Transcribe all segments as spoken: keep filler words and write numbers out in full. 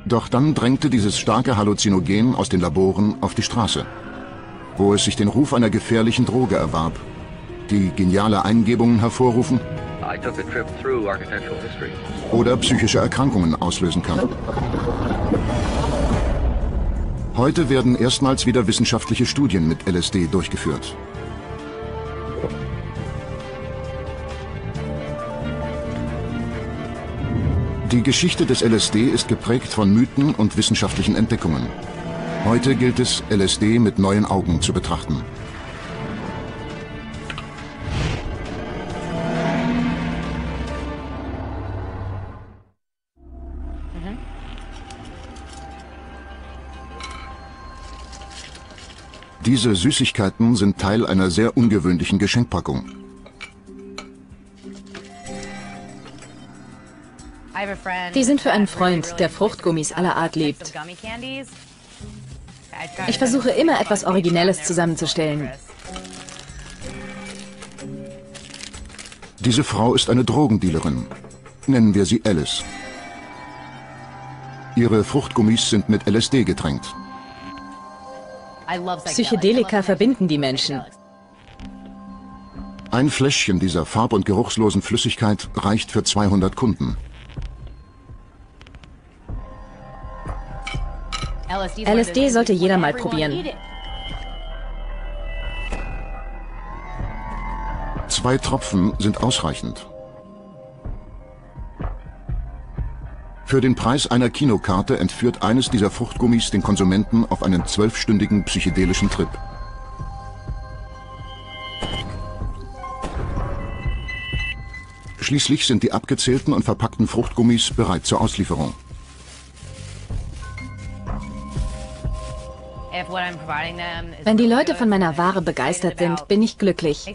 Doch dann drängte dieses starke Halluzinogen aus den Laboren auf die Straße, wo es sich den Ruf einer gefährlichen Droge erwarb, die geniale Eingebungen hervorrufen oder psychische Erkrankungen auslösen kann. Heute werden erstmals wieder wissenschaftliche Studien mit L S D durchgeführt. Die Geschichte des L S D ist geprägt von Mythen und wissenschaftlichen Entdeckungen. Heute gilt es, L S D mit neuen Augen zu betrachten. Diese Süßigkeiten sind Teil einer sehr ungewöhnlichen Geschenkpackung. Die sind für einen Freund, der Fruchtgummis aller Art liebt. Ich versuche immer etwas Originelles zusammenzustellen. Diese Frau ist eine Drogendealerin. Nennen wir sie Alice. Ihre Fruchtgummis sind mit L S D getränkt. Psychedelika verbinden die Menschen. Ein Fläschchen dieser farb- und geruchslosen Flüssigkeit reicht für zweihundert Kunden. L S D sollte jeder mal probieren. Zwei Tropfen sind ausreichend. Für den Preis einer Kinokarte entführt eines dieser Fruchtgummis den Konsumenten auf einen zwölfstündigen psychedelischen Trip. Schließlich sind die abgezählten und verpackten Fruchtgummis bereit zur Auslieferung. Wenn die Leute von meiner Ware begeistert sind, bin ich glücklich.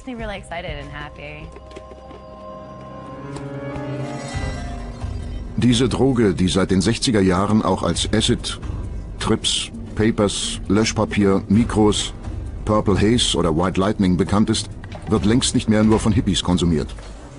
Diese Droge, die seit den sechziger Jahren auch als Acid, Trips, Papers, Löschpapier, Mikros, Purple Haze oder White Lightning bekannt ist, wird längst nicht mehr nur von Hippies konsumiert.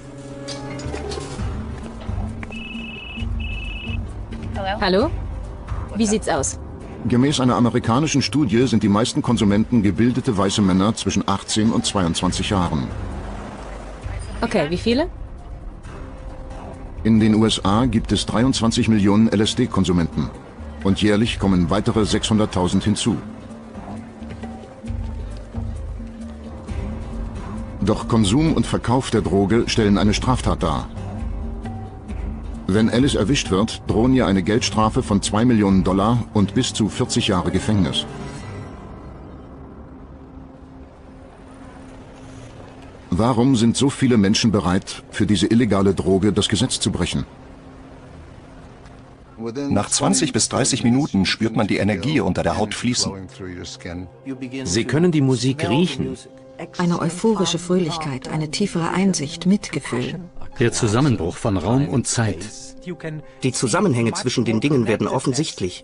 Hallo? Wie sieht's aus? Gemäß einer amerikanischen Studie sind die meisten Konsumenten gebildete weiße Männer zwischen achtzehn und zweiundzwanzig Jahren. Okay, wie viele? In den U S A gibt es dreiundzwanzig Millionen L S D-Konsumenten und jährlich kommen weitere sechshunderttausend hinzu. Doch Konsum und Verkauf der Droge stellen eine Straftat dar. Wenn Alice erwischt wird, drohen ihr eine Geldstrafe von zwei Millionen Dollar und bis zu vierzig Jahre Gefängnis. Warum sind so viele Menschen bereit, für diese illegale Droge das Gesetz zu brechen? Nach zwanzig bis dreißig Minuten spürt man die Energie unter der Haut fließen. Sie können die Musik riechen. Eine euphorische Fröhlichkeit, eine tiefere Einsicht, Mitgefühl. Der Zusammenbruch von Raum und Zeit. Die Zusammenhänge zwischen den Dingen werden offensichtlich.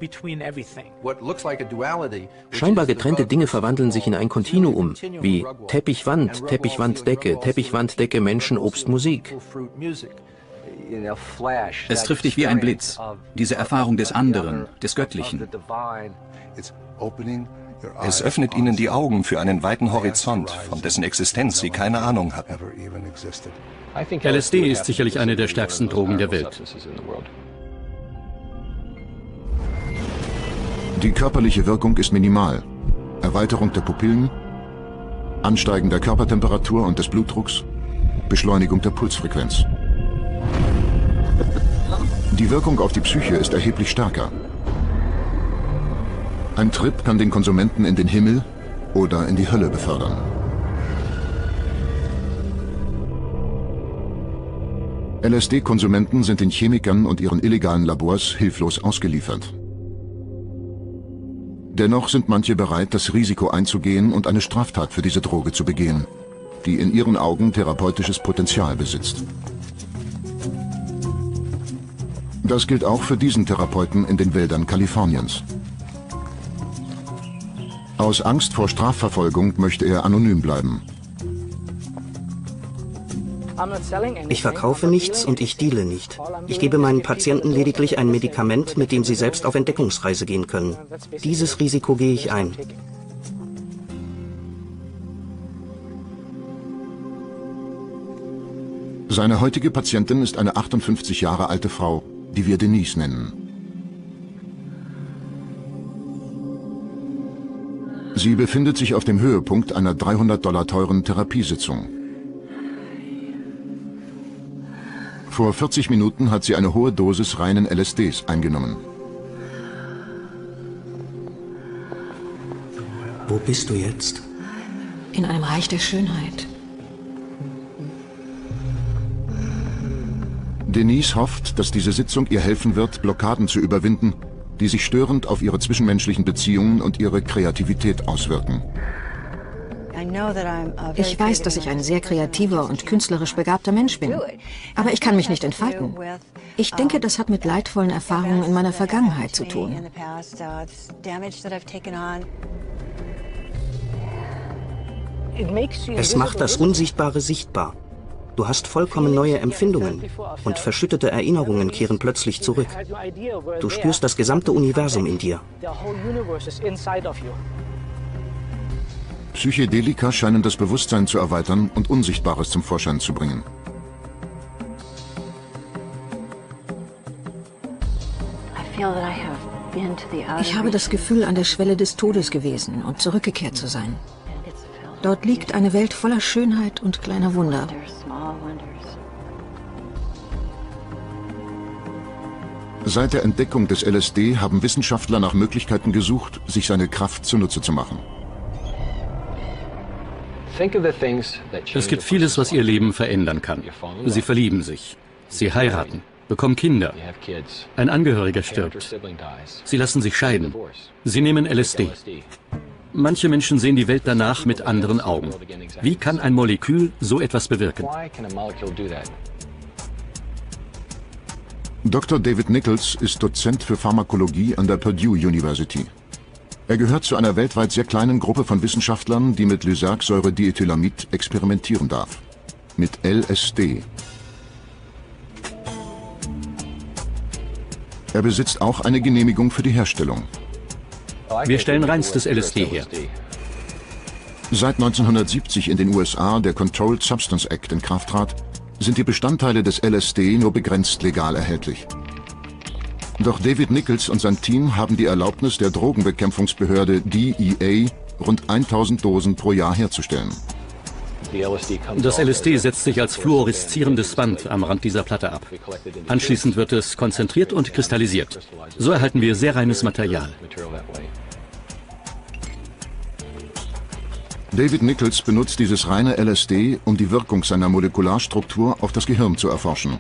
Scheinbar getrennte Dinge verwandeln sich in ein Kontinuum, wie Teppichwand, Teppichwanddecke, Teppichwanddecke, Menschen, Obst, Musik. Es trifft dich wie ein Blitz, diese Erfahrung des anderen, des Göttlichen. Es öffnet ihnen die Augen für einen weiten Horizont, von dessen Existenz sie keine Ahnung hatten. L S D ist sicherlich eine der stärksten Drogen der Welt. Die körperliche Wirkung ist minimal. Erweiterung der Pupillen, Ansteigen der Körpertemperatur und des Blutdrucks, Beschleunigung der Pulsfrequenz. Die Wirkung auf die Psyche ist erheblich stärker. Ein Trip kann den Konsumenten in den Himmel oder in die Hölle befördern. L S D-Konsumenten sind den Chemikern und ihren illegalen Labors hilflos ausgeliefert. Dennoch sind manche bereit, das Risiko einzugehen und eine Straftat für diese Droge zu begehen, die in ihren Augen therapeutisches Potenzial besitzt. Das gilt auch für diesen Therapeuten in den Wäldern Kaliforniens. Aus Angst vor Strafverfolgung möchte er anonym bleiben. Ich verkaufe nichts und ich deale nicht. Ich gebe meinen Patienten lediglich ein Medikament, mit dem sie selbst auf Entdeckungsreise gehen können. Dieses Risiko gehe ich ein. Seine heutige Patientin ist eine achtundfünfzig Jahre alte Frau, die wir Denise nennen. Sie befindet sich auf dem Höhepunkt einer dreihundert Dollar teuren Therapiesitzung. Vor vierzig Minuten hat sie eine hohe Dosis reinen L S Ds eingenommen. Wo bist du jetzt? In einem Reich der Schönheit. Denise hofft, dass diese Sitzung ihr helfen wird, Blockaden zu überwinden, die sich störend auf ihre zwischenmenschlichen Beziehungen und ihre Kreativität auswirken. Ich weiß, dass ich ein sehr kreativer und künstlerisch begabter Mensch bin. Aber ich kann mich nicht entfalten. Ich denke, das hat mit leidvollen Erfahrungen in meiner Vergangenheit zu tun. Es macht das Unsichtbare sichtbar. Du hast vollkommen neue Empfindungen und verschüttete Erinnerungen kehren plötzlich zurück. Du spürst das gesamte Universum in dir. Psychedelika scheinen das Bewusstsein zu erweitern und Unsichtbares zum Vorschein zu bringen. Ich habe das Gefühl, an der Schwelle des Todes gewesen und zurückgekehrt zu sein. Dort liegt eine Welt voller Schönheit und kleiner Wunder. Seit der Entdeckung des L S D haben Wissenschaftler nach Möglichkeiten gesucht, sich seine Kraft zunutze zu machen. Es gibt vieles, was ihr Leben verändern kann. Sie verlieben sich, sie heiraten, bekommen Kinder, ein Angehöriger stirbt, sie lassen sich scheiden, sie nehmen L S D. Manche Menschen sehen die Welt danach mit anderen Augen. Wie kann ein Molekül so etwas bewirken? Doktor David Nichols ist Dozent für Pharmakologie an der Purdue University. Er gehört zu einer weltweit sehr kleinen Gruppe von Wissenschaftlern, die mit Lysergsäure-Diethylamid experimentieren darf. Mit L S D. Er besitzt auch eine Genehmigung für die Herstellung. Wir stellen reinstes L S D her. Seit neunzehnhundertsiebzig in den U S A der Controlled Substance Act in Kraft trat, sind die Bestandteile des L S D nur begrenzt legal erhältlich. Doch David Nichols und sein Team haben die Erlaubnis der Drogenbekämpfungsbehörde D E A, rund tausend Dosen pro Jahr herzustellen. Das L S D setzt sich als fluoreszierendes Band am Rand dieser Platte ab. Anschließend wird es konzentriert und kristallisiert. So erhalten wir sehr reines Material. David Nichols benutzt dieses reine L S D, um die Wirkung seiner Molekularstruktur auf das Gehirn zu erforschen.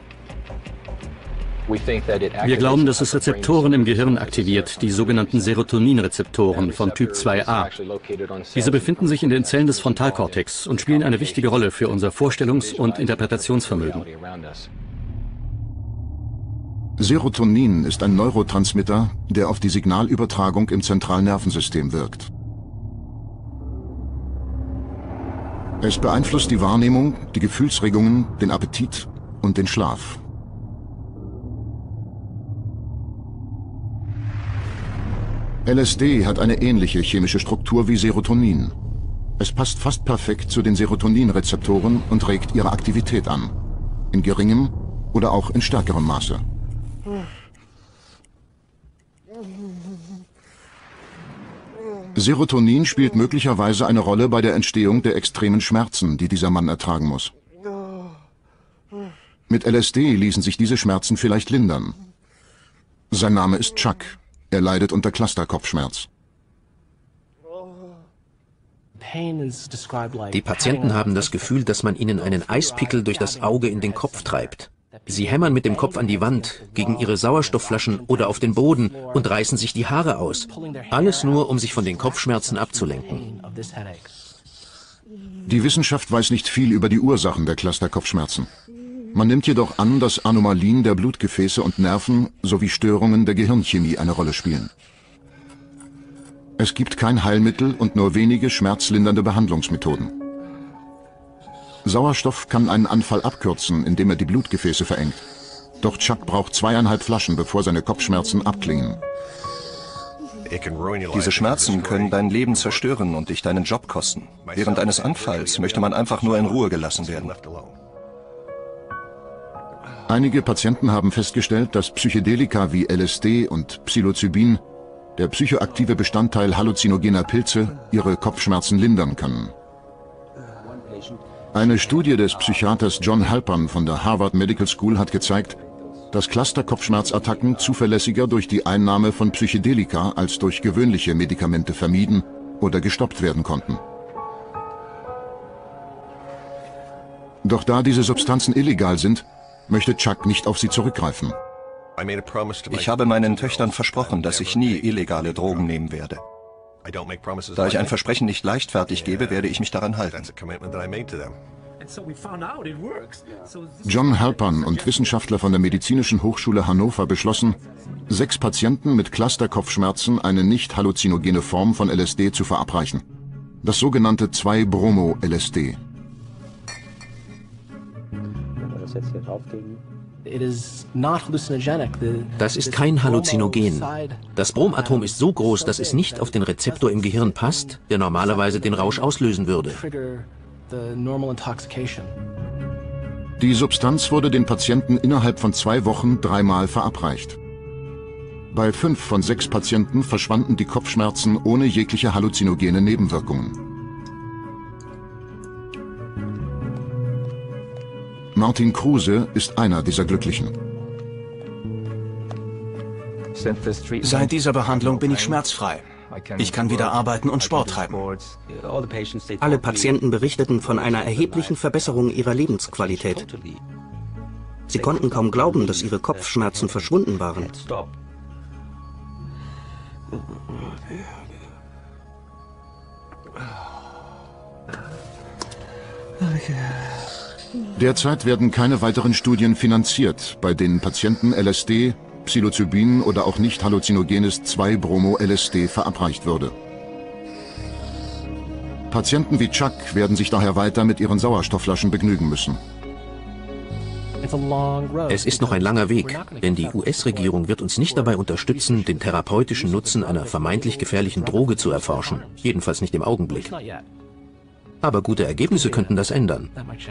Wir glauben, dass es Rezeptoren im Gehirn aktiviert, die sogenannten Serotoninrezeptoren von Typ zwei a. Diese befinden sich in den Zellen des Frontalkortex und spielen eine wichtige Rolle für unser Vorstellungs- und Interpretationsvermögen. Serotonin ist ein Neurotransmitter, der auf die Signalübertragung im Zentralnervensystem wirkt. Es beeinflusst die Wahrnehmung, die Gefühlsregungen, den Appetit und den Schlaf. L S D hat eine ähnliche chemische Struktur wie Serotonin. Es passt fast perfekt zu den Serotoninrezeptoren und regt ihre Aktivität an. In geringem oder auch in stärkerem Maße. Serotonin spielt möglicherweise eine Rolle bei der Entstehung der extremen Schmerzen, die dieser Mann ertragen muss. Mit L S D ließen sich diese Schmerzen vielleicht lindern. Sein Name ist Chuck. Er leidet unter Cluster-Kopfschmerz. Die Patienten haben das Gefühl, dass man ihnen einen Eispickel durch das Auge in den Kopf treibt. Sie hämmern mit dem Kopf an die Wand, gegen ihre Sauerstoffflaschen oder auf den Boden und reißen sich die Haare aus. Alles nur, um sich von den Kopfschmerzen abzulenken. Die Wissenschaft weiß nicht viel über die Ursachen der Cluster-Kopfschmerzen. Man nimmt jedoch an, dass Anomalien der Blutgefäße und Nerven sowie Störungen der Gehirnchemie eine Rolle spielen. Es gibt kein Heilmittel und nur wenige schmerzlindernde Behandlungsmethoden. Sauerstoff kann einen Anfall abkürzen, indem er die Blutgefäße verengt. Doch Chuck braucht zweieinhalb Flaschen, bevor seine Kopfschmerzen abklingen. Diese Schmerzen können dein Leben zerstören und dich deinen Job kosten. Während eines Anfalls möchte man einfach nur in Ruhe gelassen werden. Einige Patienten haben festgestellt, dass Psychedelika wie L S D und Psilocybin, der psychoaktive Bestandteil halluzinogener Pilze, ihre Kopfschmerzen lindern können. Eine Studie des Psychiaters John Halpern von der Harvard Medical School hat gezeigt, dass Cluster-Kopfschmerzattacken zuverlässiger durch die Einnahme von Psychedelika als durch gewöhnliche Medikamente vermieden oder gestoppt werden konnten. Doch da diese Substanzen illegal sind, möchte Chuck nicht auf sie zurückgreifen. Ich habe meinen Töchtern versprochen, dass ich nie illegale Drogen nehmen werde. Da ich ein Versprechen nicht leichtfertig gebe, werde ich mich daran halten. John Halpern und Wissenschaftler von der Medizinischen Hochschule Hannover beschlossen, sechs Patienten mit Cluster-Kopfschmerzen eine nicht halluzinogene Form von L S D zu verabreichen. Das sogenannte zwei Bromo L S D. Das ist kein Halluzinogen. Das Bromatom ist so groß, dass es nicht auf den Rezeptor im Gehirn passt, der normalerweise den Rausch auslösen würde. Die Substanz wurde den Patienten innerhalb von zwei Wochen dreimal verabreicht. Bei fünf von sechs Patienten verschwanden die Kopfschmerzen ohne jegliche halluzinogene Nebenwirkungen. Martin Kruse ist einer dieser Glücklichen. Seit dieser Behandlung bin ich schmerzfrei. Ich kann wieder arbeiten und Sport treiben. Alle Patienten berichteten von einer erheblichen Verbesserung ihrer Lebensqualität. Sie konnten kaum glauben, dass ihre Kopfschmerzen verschwunden waren. Derzeit werden keine weiteren Studien finanziert, bei denen Patienten L S D, Psilocybin oder auch nicht halluzinogenes zwei Bromo L S D verabreicht würde. Patienten wie Chuck werden sich daher weiter mit ihren Sauerstoffflaschen begnügen müssen. Es ist noch ein langer Weg, denn die U S-Regierung wird uns nicht dabei unterstützen, den therapeutischen Nutzen einer vermeintlich gefährlichen Droge zu erforschen. Jedenfalls nicht im Augenblick. Aber gute Ergebnisse könnten das ändern.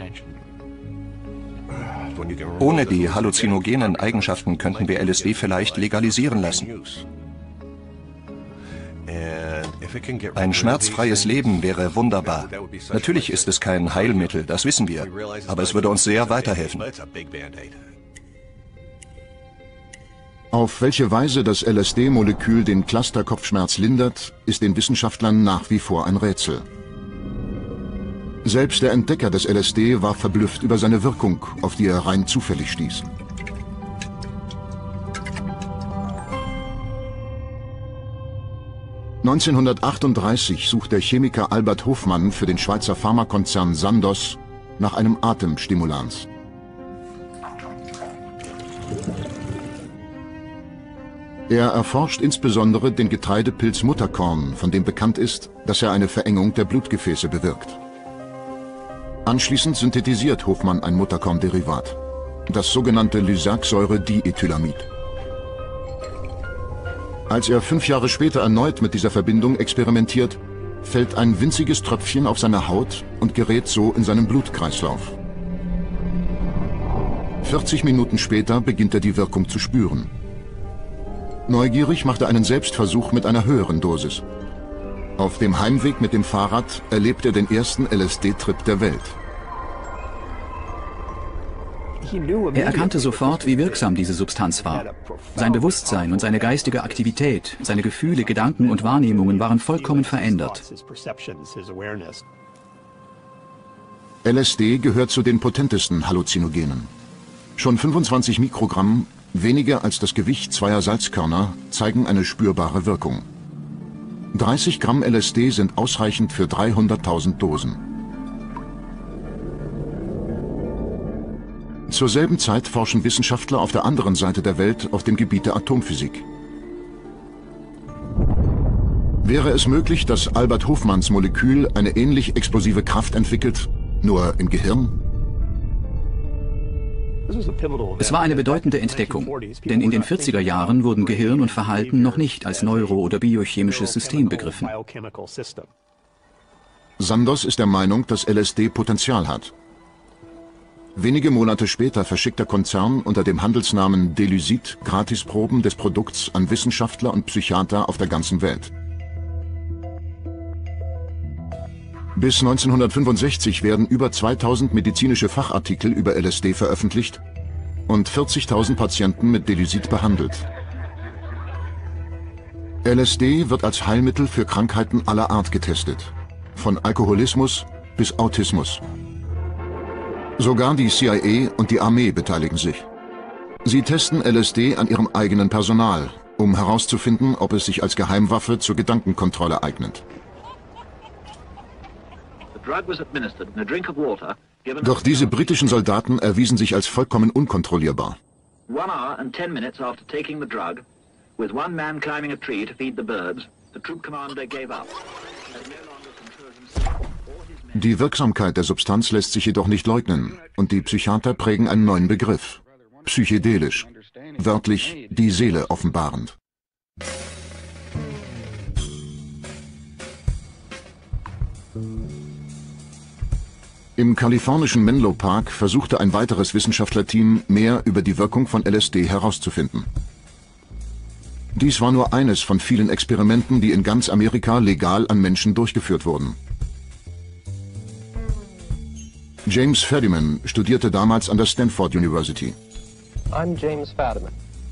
Ohne die halluzinogenen Eigenschaften könnten wir L S D vielleicht legalisieren lassen. Ein schmerzfreies Leben wäre wunderbar. Natürlich ist es kein Heilmittel, das wissen wir, aber es würde uns sehr weiterhelfen. Auf welche Weise das L S D-Molekül den Cluster-Kopfschmerz lindert, ist den Wissenschaftlern nach wie vor ein Rätsel. Selbst der Entdecker des L S D war verblüfft über seine Wirkung, auf die er rein zufällig stieß. neunzehnhundertachtunddreißig sucht der Chemiker Albert Hofmann für den Schweizer Pharmakonzern Sandoz nach einem Atemstimulans. Er erforscht insbesondere den Getreidepilz Mutterkorn, von dem bekannt ist, dass er eine Verengung der Blutgefäße bewirkt. Anschließend synthetisiert Hofmann ein Mutterkornderivat, das sogenannte Lysergsäure-Diethylamid. Als er fünf Jahre später erneut mit dieser Verbindung experimentiert, fällt ein winziges Tröpfchen auf seine Haut und gerät so in seinen Blutkreislauf. vierzig Minuten später beginnt er die Wirkung zu spüren. Neugierig macht er einen Selbstversuch mit einer höheren Dosis. Auf dem Heimweg mit dem Fahrrad erlebt er den ersten L S D-Trip der Welt. Er erkannte sofort, wie wirksam diese Substanz war. Sein Bewusstsein und seine geistige Aktivität, seine Gefühle, Gedanken und Wahrnehmungen waren vollkommen verändert. L S D gehört zu den potentesten Halluzinogenen. Schon fünfundzwanzig Mikrogramm, weniger als das Gewicht zweier Salzkörner, zeigen eine spürbare Wirkung. dreißig Gramm L S D sind ausreichend für dreihunderttausend Dosen. Zur selben Zeit forschen Wissenschaftler auf der anderen Seite der Welt auf dem Gebiet der Atomphysik. Wäre es möglich, dass Albert Hofmanns Molekül eine ähnlich explosive Kraft entwickelt, Nur im Gehirn? Es war eine bedeutende Entdeckung, denn in den vierziger Jahren wurden Gehirn und Verhalten noch nicht als neuro- oder biochemisches System begriffen. Sandoz ist der Meinung, dass L S D Potenzial hat. Wenige Monate später verschickt der Konzern unter dem Handelsnamen Delucid Gratisproben des Produkts an Wissenschaftler und Psychiater auf der ganzen Welt. Bis neunzehnhundertfünfundsechzig werden über zweitausend medizinische Fachartikel über L S D veröffentlicht und vierzigtausend Patienten mit Delucid behandelt. L S D wird als Heilmittel für Krankheiten aller Art getestet, von Alkoholismus bis Autismus. Sogar die C I A und die Armee beteiligen sich. Sie testen L S D an ihrem eigenen Personal, um herauszufinden, ob es sich als Geheimwaffe zur Gedankenkontrolle eignet. Doch diese britischen Soldaten erwiesen sich als vollkommen unkontrollierbar. Die Wirksamkeit der Substanz lässt sich jedoch nicht leugnen und die Psychiater prägen einen neuen Begriff: psychedelisch, wörtlich die Seele offenbarend. Im kalifornischen Menlo Park versuchte ein weiteres Wissenschaftlerteam, mehr über die Wirkung von L S D herauszufinden. Dies war nur eines von vielen Experimenten, die in ganz Amerika legal an Menschen durchgeführt wurden. James Fadiman studierte damals an der Stanford University. I'm James Fadiman.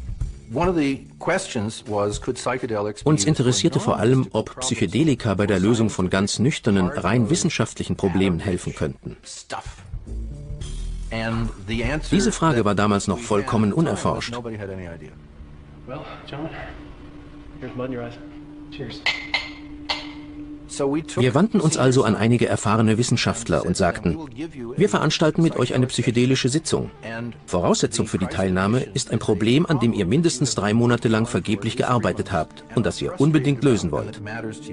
Uns interessierte vor allem, ob Psychedelika bei der Lösung von ganz nüchternen, rein wissenschaftlichen Problemen helfen könnten. Diese Frage war damals noch vollkommen unerforscht. Wir wandten uns also an einige erfahrene Wissenschaftler und sagten, wir veranstalten mit euch eine psychedelische Sitzung. Voraussetzung für die Teilnahme ist ein Problem, an dem ihr mindestens drei Monate lang vergeblich gearbeitet habt und das ihr unbedingt lösen wollt.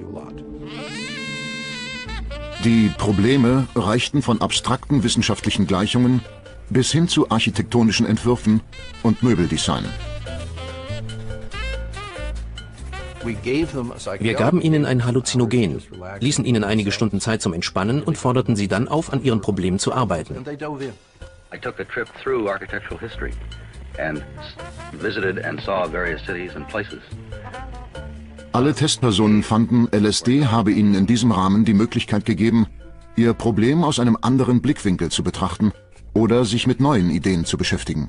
Die Probleme reichten von abstrakten wissenschaftlichen Gleichungen bis hin zu architektonischen Entwürfen und Möbeldesign. Wir gaben ihnen ein Halluzinogen, ließen ihnen einige Stunden Zeit zum Entspannen und forderten sie dann auf, an ihren Problemen zu arbeiten. Alle Testpersonen fanden, L S D habe ihnen in diesem Rahmen die Möglichkeit gegeben, ihr Problem aus einem anderen Blickwinkel zu betrachten oder sich mit neuen Ideen zu beschäftigen.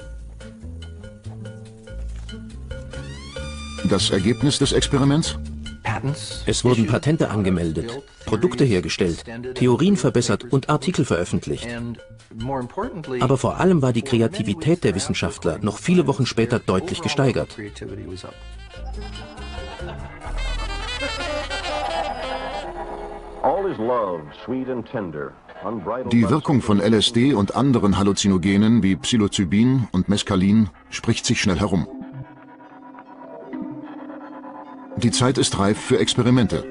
Das Ergebnis des Experiments? Es wurden Patente angemeldet, Produkte hergestellt, Theorien verbessert und Artikel veröffentlicht. Aber vor allem war die Kreativität der Wissenschaftler noch viele Wochen später deutlich gesteigert. Die Wirkung von L S D und anderen Halluzinogenen wie Psilocybin und Mescalin spricht sich schnell herum. Die Zeit ist reif für Experimente.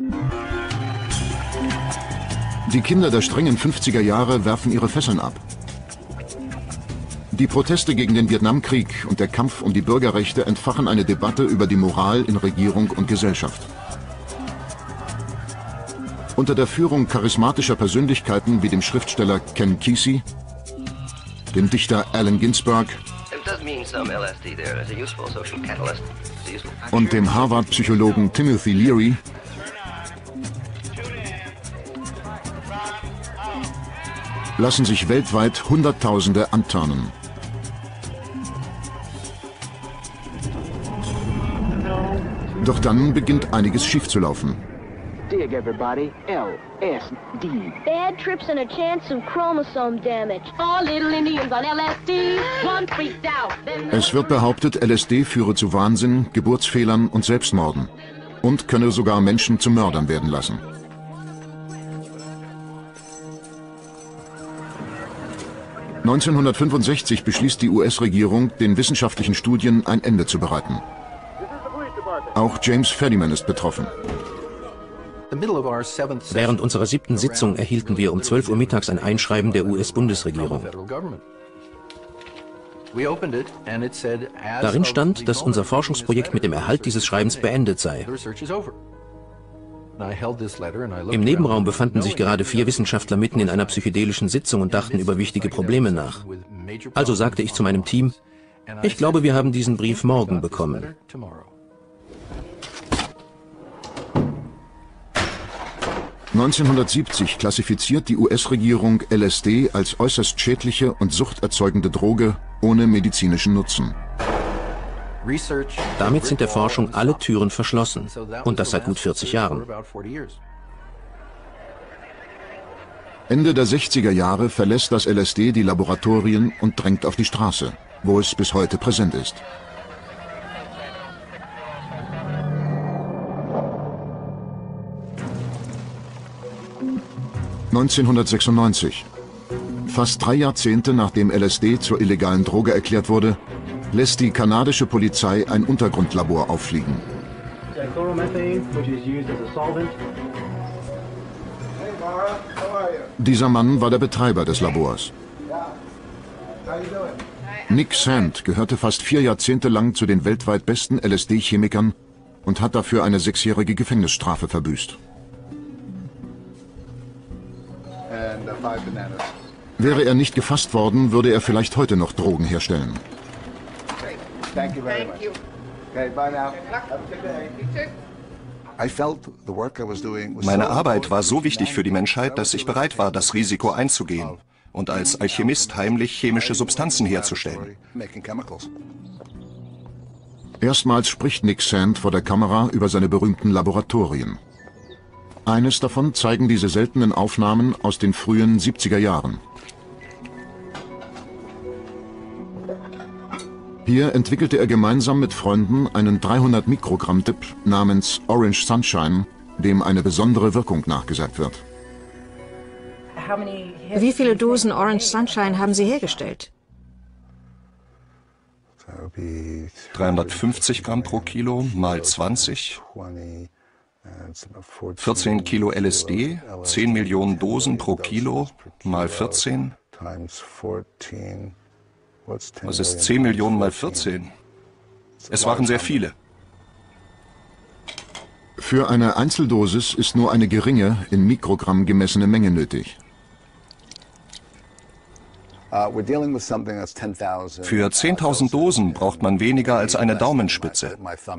Die Kinder der strengen fünfziger Jahre werfen ihre Fesseln ab. Die Proteste gegen den Vietnamkrieg und der Kampf um die Bürgerrechte entfachen eine Debatte über die Moral in Regierung und Gesellschaft. Unter der Führung charismatischer Persönlichkeiten wie dem Schriftsteller Ken Kesey, dem Dichter Allen Ginsberg und dem Harvard-Psychologen Timothy Leary lassen sich weltweit Hunderttausende anturnen. Doch dann beginnt einiges schiefzulaufen. Dig everybody, L S D. Bad trips and a chance of chromosome damage. All little Indians on L S D. One freaked out. Es wird behauptet, L S D führe zu Wahnsinn, Geburtsfehlern und Selbstmorden und könne sogar Menschen zu Mördern werden lassen. neunzehnhundertfünfundsechzig beschließt die U S-Regierung, den wissenschaftlichen Studien ein Ende zu bereiten. Auch James Fadiman ist betroffen. Während unserer siebten Sitzung erhielten wir um zwölf Uhr mittags ein Einschreiben der U S-Bundesregierung. Darin stand, dass unser Forschungsprojekt mit dem Erhalt dieses Schreibens beendet sei. Im Nebenraum befanden sich gerade vier Wissenschaftler mitten in einer psychedelischen Sitzung und dachten über wichtige Probleme nach. Also sagte ich zu meinem Team, ich glaube, wir haben diesen Brief morgen bekommen. neunzehnhundertsiebzig klassifiziert die U S-Regierung L S D als äußerst schädliche und suchterzeugende Droge ohne medizinischen Nutzen. Damit sind der Forschung alle Türen verschlossen. Und das seit gut vierzig Jahren. Ende der sechziger Jahre verlässt das L S D die Laboratorien und drängt auf die Straße, wo es bis heute präsent ist. neunzehnhundertsechsundneunzig. Fast drei Jahrzehnte nachdem L S D zur illegalen Droge erklärt wurde, lässt die kanadische Polizei ein Untergrundlabor auffliegen. Dieser Mann war der Betreiber des Labors. Nick Sand gehörte fast vier Jahrzehnte lang zu den weltweit besten L S D-Chemikern und hat dafür eine sechsjährige Gefängnisstrafe verbüßt. Wäre er nicht gefasst worden, würde er vielleicht heute noch Drogen herstellen. Meine Arbeit war so wichtig für die Menschheit, dass ich bereit war, das Risiko einzugehen und als Alchemist heimlich chemische Substanzen herzustellen. Erstmals spricht Nick Sand vor der Kamera über seine berühmten Laboratorien. Eines davon zeigen diese seltenen Aufnahmen aus den frühen siebziger Jahren. Hier entwickelte er gemeinsam mit Freunden einen dreihundert Mikrogramm Dip namens Orange Sunshine, dem eine besondere Wirkung nachgesagt wird. Wie viele Dosen Orange Sunshine haben Sie hergestellt? dreihundertfünfzig Gramm pro Kilo mal zwanzig. vierzehn Kilo L S D, zehn Millionen Dosen pro Kilo mal vierzehn. Was ist zehn Millionen mal vierzehn? Es waren sehr viele. Für eine Einzeldosis ist nur eine geringe, in Mikrogramm gemessene Menge nötig. Für zehntausend Dosen braucht man weniger als eine Daumenspitze.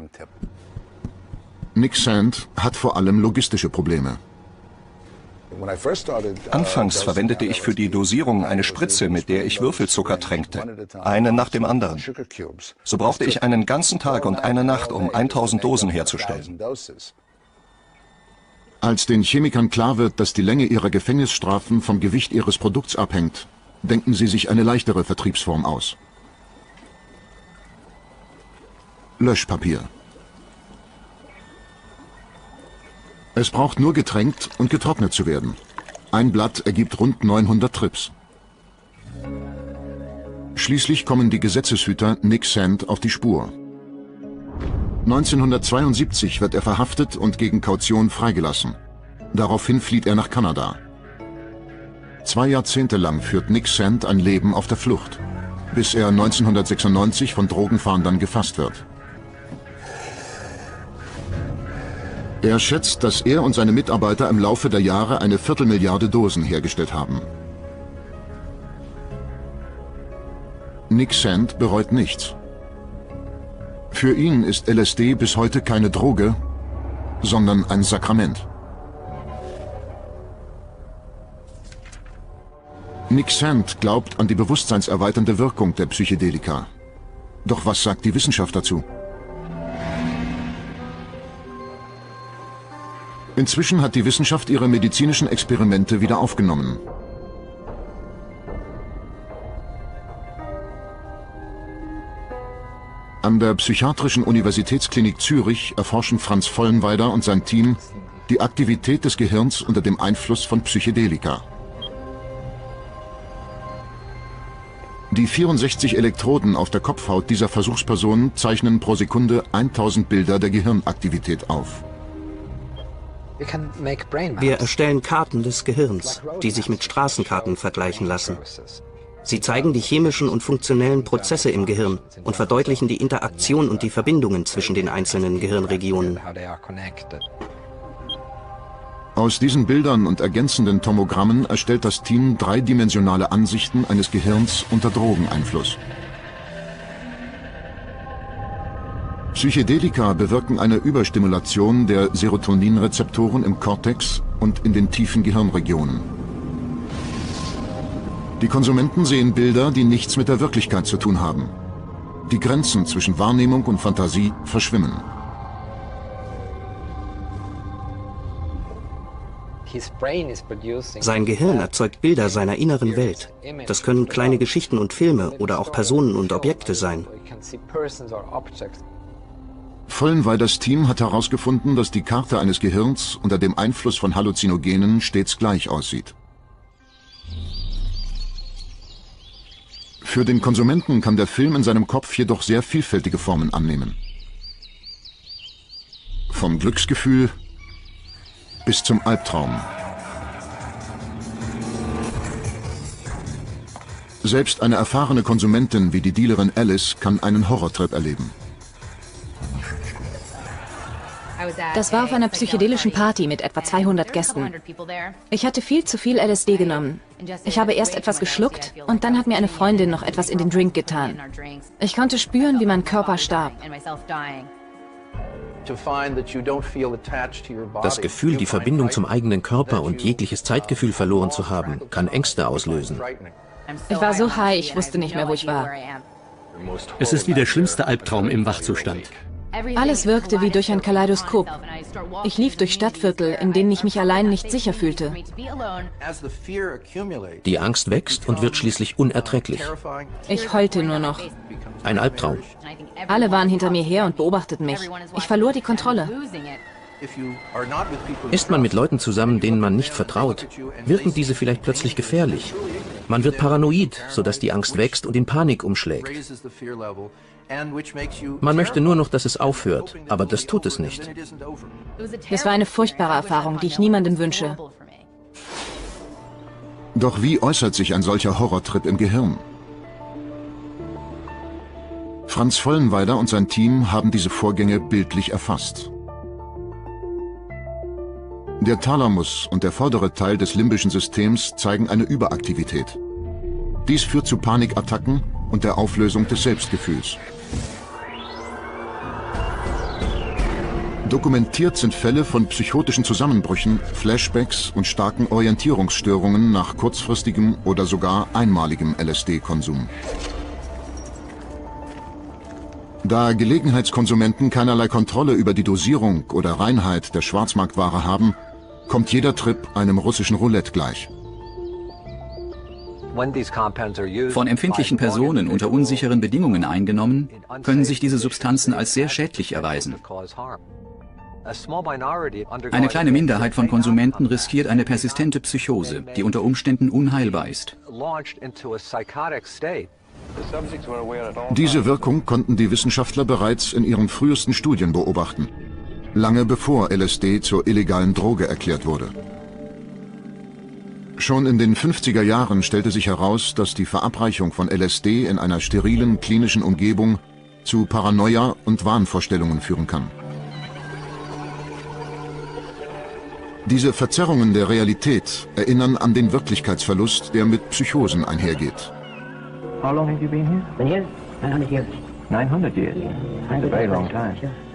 Nick Sand hat vor allem logistische Probleme. Anfangs verwendete ich für die Dosierung eine Spritze, mit der ich Würfelzucker tränkte, eine nach dem anderen. So brauchte ich einen ganzen Tag und eine Nacht, um tausend Dosen herzustellen. Als den Chemikern klar wird, dass die Länge ihrer Gefängnisstrafen vom Gewicht ihres Produkts abhängt, denken sie sich eine leichtere Vertriebsform aus. Löschpapier. Es braucht nur getränkt und getrocknet zu werden. Ein Blatt ergibt rund neunhundert Trips. Schließlich kommen die Gesetzeshüter Nick Sand auf die Spur. neunzehnhundertzweiundsiebzig wird er verhaftet und gegen Kaution freigelassen. Daraufhin flieht er nach Kanada. Zwei Jahrzehnte lang führt Nick Sand ein Leben auf der Flucht, bis er neunzehnhundertsechsundneunzig von Drogenfahndern gefasst wird. Er schätzt, dass er und seine Mitarbeiter im Laufe der Jahre eine Viertelmilliarde Dosen hergestellt haben. Nick Sand bereut nichts. Für ihn ist L S D bis heute keine Droge, sondern ein Sakrament. Nick Sand glaubt an die bewusstseinserweiternde Wirkung der Psychedelika. Doch was sagt die Wissenschaft dazu? Inzwischen hat die Wissenschaft ihre medizinischen Experimente wieder aufgenommen. An der Psychiatrischen Universitätsklinik Zürich erforschen Franz Vollenweider und sein Team die Aktivität des Gehirns unter dem Einfluss von Psychedelika. Die vierundsechzig Elektroden auf der Kopfhaut dieser Versuchspersonen zeichnen pro Sekunde tausend Bilder der Gehirnaktivität auf. Wir erstellen Karten des Gehirns, die sich mit Straßenkarten vergleichen lassen. Sie zeigen die chemischen und funktionellen Prozesse im Gehirn und verdeutlichen die Interaktion und die Verbindungen zwischen den einzelnen Gehirnregionen. Aus diesen Bildern und ergänzenden Tomogrammen erstellt das Team dreidimensionale Ansichten eines Gehirns unter Drogeneinfluss. Psychedelika bewirken eine Überstimulation der Serotoninrezeptoren im Kortex und in den tiefen Gehirnregionen. Die Konsumenten sehen Bilder, die nichts mit der Wirklichkeit zu tun haben. Die Grenzen zwischen Wahrnehmung und Fantasie verschwimmen. Sein Gehirn erzeugt Bilder seiner inneren Welt. Das können kleine Geschichten und Filme oder auch Personen und Objekte sein. Vollenweiders Team hat herausgefunden, dass die Karte eines Gehirns unter dem Einfluss von Halluzinogenen stets gleich aussieht. Für den Konsumenten kann der Film in seinem Kopf jedoch sehr vielfältige Formen annehmen. Vom Glücksgefühl bis zum Albtraum. Selbst eine erfahrene Konsumentin wie die Dealerin Alice kann einen Horrortrip erleben. Das war auf einer psychedelischen Party mit etwa zweihundert Gästen. Ich hatte viel zu viel L S D genommen. Ich habe erst etwas geschluckt und dann hat mir eine Freundin noch etwas in den Drink getan. Ich konnte spüren, wie mein Körper starb. Das Gefühl, die Verbindung zum eigenen Körper und jegliches Zeitgefühl verloren zu haben, kann Ängste auslösen. Ich war so high, ich wusste nicht mehr, wo ich war. Es ist wie der schlimmste Albtraum im Wachzustand. Alles wirkte wie durch ein Kaleidoskop. Ich lief durch Stadtviertel, in denen ich mich allein nicht sicher fühlte. Die Angst wächst und wird schließlich unerträglich. Ich heulte nur noch. Ein Albtraum. Alle waren hinter mir her und beobachteten mich. Ich verlor die Kontrolle. Ist man mit Leuten zusammen, denen man nicht vertraut, wirken diese vielleicht plötzlich gefährlich. Man wird paranoid, sodass die Angst wächst und in Panik umschlägt. Man möchte nur noch, dass es aufhört, aber das tut es nicht. Es war eine furchtbare Erfahrung, die ich niemandem wünsche. Doch wie äußert sich ein solcher Horrortrip im Gehirn? Franz Vollenweider und sein Team haben diese Vorgänge bildlich erfasst. Der Thalamus und der vordere Teil des limbischen Systems zeigen eine Überaktivität. Dies führt zu Panikattacken und der Auflösung des Selbstgefühls. Dokumentiert sind Fälle von psychotischen Zusammenbrüchen, Flashbacks und starken Orientierungsstörungen nach kurzfristigem oder sogar einmaligem L S D-Konsum. Da Gelegenheitskonsumenten keinerlei Kontrolle über die Dosierung oder Reinheit der Schwarzmarktware haben, kommt jeder Trip einem russischen Roulette gleich. Von empfindlichen Personen unter unsicheren Bedingungen eingenommen, können sich diese Substanzen als sehr schädlich erweisen. Eine kleine Minderheit von Konsumenten riskiert eine persistente Psychose, die unter Umständen unheilbar ist. Diese Wirkung konnten die Wissenschaftler bereits in ihren frühesten Studien beobachten, lange bevor L S D zur illegalen Droge erklärt wurde. Schon in den fünfziger Jahren stellte sich heraus, dass die Verabreichung von L S D in einer sterilen klinischen Umgebung zu Paranoia und Wahnvorstellungen führen kann. Diese Verzerrungen der Realität erinnern an den Wirklichkeitsverlust, der mit Psychosen einhergeht. How long have you been here? Been here nine hundred years. nine hundred years? That's a very long time.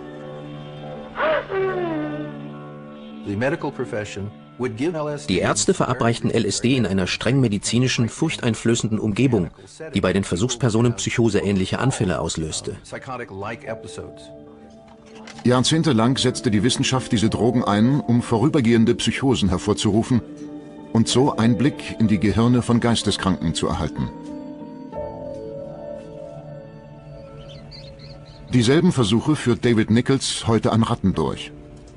Die Ärzte verabreichten L S D in einer streng medizinischen, furchteinflößenden Umgebung, die bei den Versuchspersonen psychoseähnliche Anfälle auslöste. Jahrzehntelang setzte die Wissenschaft diese Drogen ein, um vorübergehende Psychosen hervorzurufen und so Einblick in die Gehirne von Geisteskranken zu erhalten. Dieselben Versuche führt David Nichols heute an Ratten durch.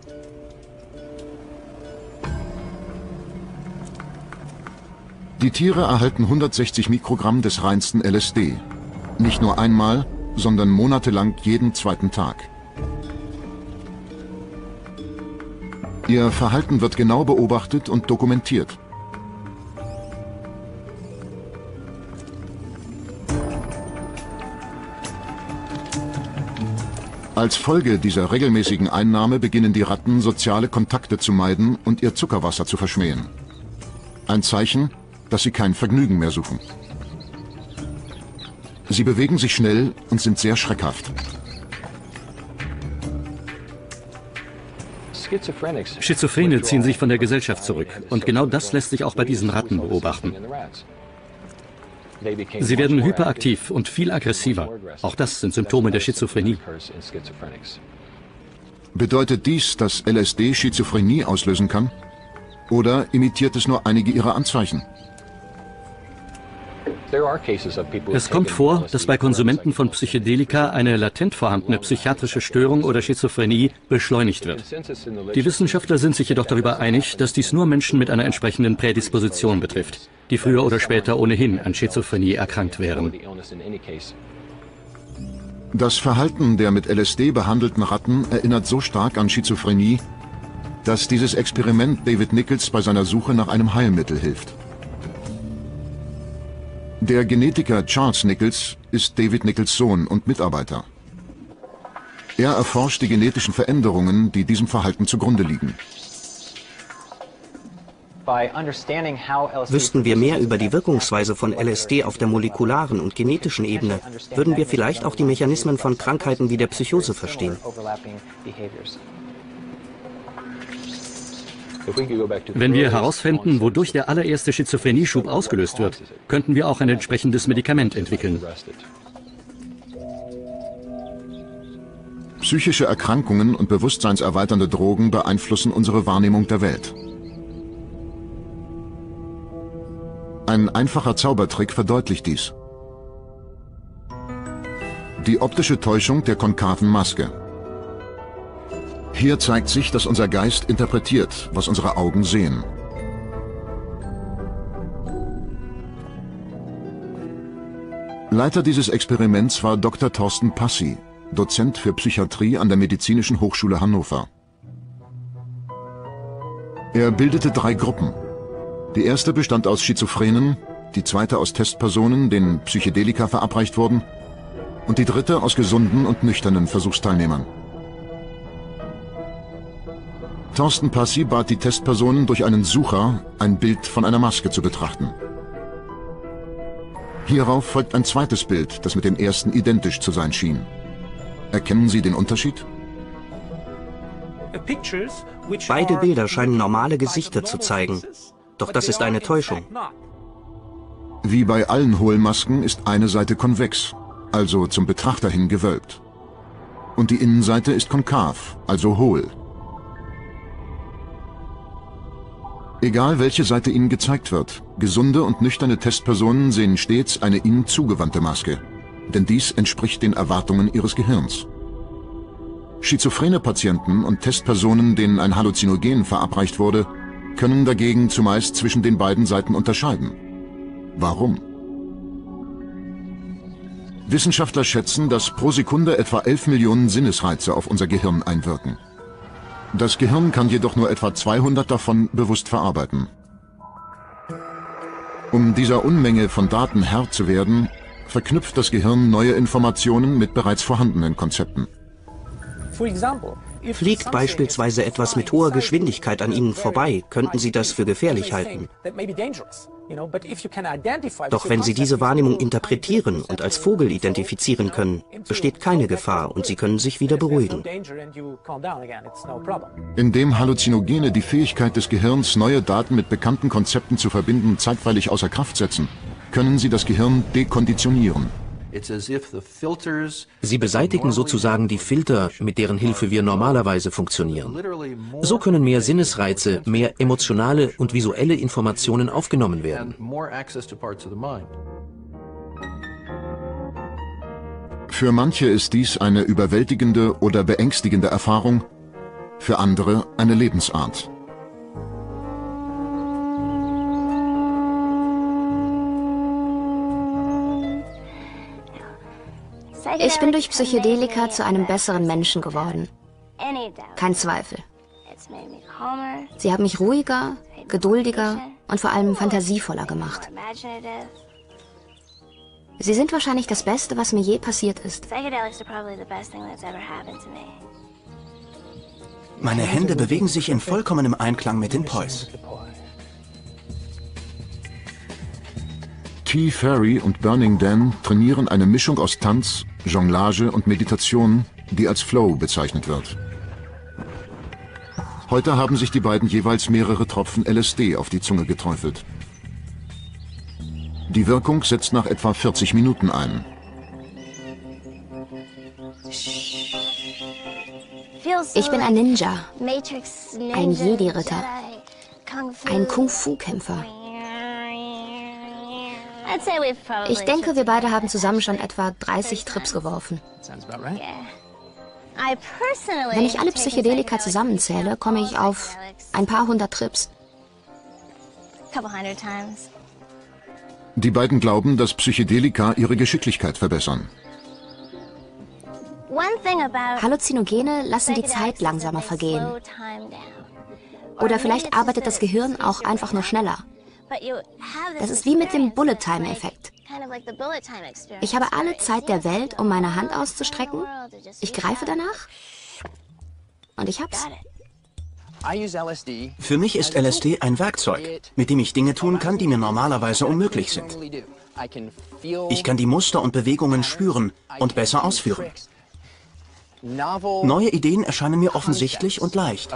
Die Tiere erhalten hundertsechzig Mikrogramm des reinsten L S D. Nicht nur einmal, sondern monatelang jeden zweiten Tag. Ihr Verhalten wird genau beobachtet und dokumentiert. Als Folge dieser regelmäßigen Einnahme beginnen die Ratten, soziale Kontakte zu meiden und ihr Zuckerwasser zu verschmähen. Ein Zeichen, dass sie kein Vergnügen mehr suchen. Sie bewegen sich schnell und sind sehr schreckhaft. Schizophrene ziehen sich von der Gesellschaft zurück. Und genau das lässt sich auch bei diesen Ratten beobachten. Sie werden hyperaktiv und viel aggressiver. Auch das sind Symptome der Schizophrenie. Bedeutet dies, dass L S D Schizophrenie auslösen kann? Oder imitiert es nur einige ihrer Anzeichen? Es kommt vor, dass bei Konsumenten von Psychedelika eine latent vorhandene psychiatrische Störung oder Schizophrenie beschleunigt wird. Die Wissenschaftler sind sich jedoch darüber einig, dass dies nur Menschen mit einer entsprechenden Prädisposition betrifft, die früher oder später ohnehin an Schizophrenie erkrankt wären. Das Verhalten der mit L S D behandelten Ratten erinnert so stark an Schizophrenie, dass dieses Experiment David Nichols bei seiner Suche nach einem Heilmittel hilft. Der Genetiker Charles Nichols ist David Nichols Sohn und Mitarbeiter. Er erforscht die genetischen Veränderungen, die diesem Verhalten zugrunde liegen. Wüssten wir mehr über die Wirkungsweise von L S D auf der molekularen und genetischen Ebene, würden wir vielleicht auch die Mechanismen von Krankheiten wie der Psychose verstehen. Wenn wir herausfinden, wodurch der allererste Schizophrenie-Schub ausgelöst wird, könnten wir auch ein entsprechendes Medikament entwickeln. Psychische Erkrankungen und bewusstseinserweiternde Drogen beeinflussen unsere Wahrnehmung der Welt. Ein einfacher Zaubertrick verdeutlicht dies. Die optische Täuschung der konkaven Maske. Hier zeigt sich, dass unser Geist interpretiert, was unsere Augen sehen. Leiter dieses Experiments war Doktor Thorsten Passy, Dozent für Psychiatrie an der Medizinischen Hochschule Hannover. Er bildete drei Gruppen. Die erste bestand aus Schizophrenen, die zweite aus Testpersonen, denen Psychedelika verabreicht wurden, und die dritte aus gesunden und nüchternen Versuchsteilnehmern. Thorsten Passy bat die Testpersonen durch einen Sucher ein Bild von einer Maske zu betrachten. Hierauf folgt ein zweites Bild, das mit dem ersten identisch zu sein schien. Erkennen Sie den Unterschied? Beide Bilder scheinen normale Gesichter zu zeigen, doch das ist eine Täuschung. Wie bei allen Hohlmasken ist eine Seite konvex, also zum Betrachter hin gewölbt. Und die Innenseite ist konkav, also hohl. Egal welche Seite Ihnen gezeigt wird, gesunde und nüchterne Testpersonen sehen stets eine ihnen zugewandte Maske, denn dies entspricht den Erwartungen ihres Gehirns. Schizophrene Patienten und Testpersonen, denen ein Halluzinogen verabreicht wurde, können dagegen zumeist zwischen den beiden Seiten unterscheiden. Warum? Wissenschaftler schätzen, dass pro Sekunde etwa elf Millionen Sinnesreize auf unser Gehirn einwirken. Das Gehirn kann jedoch nur etwa zweihundert davon bewusst verarbeiten. Um dieser Unmenge von Daten Herr zu werden, verknüpft das Gehirn neue Informationen mit bereits vorhandenen Konzepten. Fliegt beispielsweise etwas mit hoher Geschwindigkeit an Ihnen vorbei, könnten Sie das für gefährlich halten. Doch wenn Sie diese Wahrnehmung interpretieren und als Vogel identifizieren können, besteht keine Gefahr und Sie können sich wieder beruhigen. Indem Halluzinogene die Fähigkeit des Gehirns, neue Daten mit bekannten Konzepten zu verbinden, zeitweilig außer Kraft setzen, können sie das Gehirn dekonditionieren. Sie beseitigen sozusagen die Filter, mit deren Hilfe wir normalerweise funktionieren. So können mehr Sinnesreize, mehr emotionale und visuelle Informationen aufgenommen werden. Für manche ist dies eine überwältigende oder beängstigende Erfahrung, für andere eine Lebensart. Ich bin durch Psychedelika zu einem besseren Menschen geworden. Kein Zweifel. Sie haben mich ruhiger, geduldiger und vor allem fantasievoller gemacht. Sie sind wahrscheinlich das Beste, was mir je passiert ist. Meine Hände bewegen sich in vollkommenem Einklang mit den Poise. T. Ferry und Burning Dan trainieren eine Mischung aus Tanz, Jonglage und Meditation, die als Flow bezeichnet wird. Heute haben sich die beiden jeweils mehrere Tropfen L S D auf die Zunge geträufelt. Die Wirkung setzt nach etwa vierzig Minuten ein. Ich bin ein Ninja, ein Jedi-Ritter, ein Kung-Fu-Kämpfer. Ich denke, wir beide haben zusammen schon etwa dreißig Trips geworfen. Wenn ich alle Psychedelika zusammenzähle, komme ich auf ein paar hundert Trips. Die beiden glauben, dass Psychedelika ihre Geschicklichkeit verbessern. Halluzinogene lassen die Zeit langsamer vergehen. Oder vielleicht arbeitet das Gehirn auch einfach nur schneller. Das ist wie mit dem Bullet-Time-Effekt. Ich habe alle Zeit der Welt, um meine Hand auszustrecken. Ich greife danach und ich hab's. Für mich ist L S D ein Werkzeug, mit dem ich Dinge tun kann, die mir normalerweise unmöglich sind. Ich kann die Muster und Bewegungen spüren und besser ausführen. Neue Ideen erscheinen mir offensichtlich und leicht.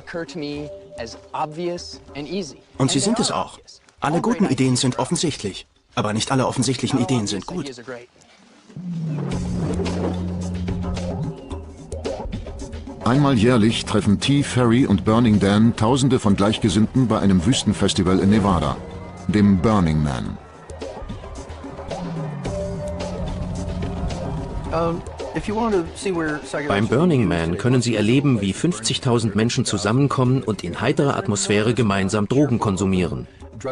Und sie sind es auch. Alle guten Ideen sind offensichtlich, aber nicht alle offensichtlichen Ideen sind gut. Einmal jährlich treffen T. Ferry und Burning Dan Tausende von Gleichgesinnten bei einem Wüstenfestival in Nevada, dem Burning Man. Beim Burning Man können Sie erleben, wie fünfzigtausend Menschen zusammenkommen und in heiterer Atmosphäre gemeinsam Drogen konsumieren.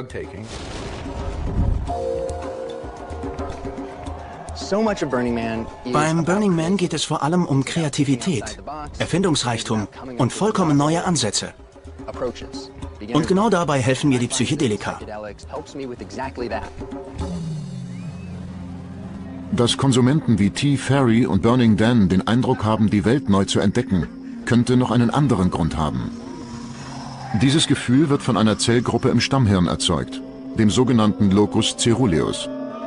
Beim Burning Man geht es vor allem um Kreativität, Erfindungsreichtum und vollkommen neue Ansätze. Und genau dabei helfen mir die Psychedelika. Dass Konsumenten wie T. Ferry und Burning Dan den Eindruck haben, die Welt neu zu entdecken, könnte noch einen anderen Grund haben. Dieses Gefühl wird von einer Zellgruppe im Stammhirn erzeugt, dem sogenannten Locus Ceruleus.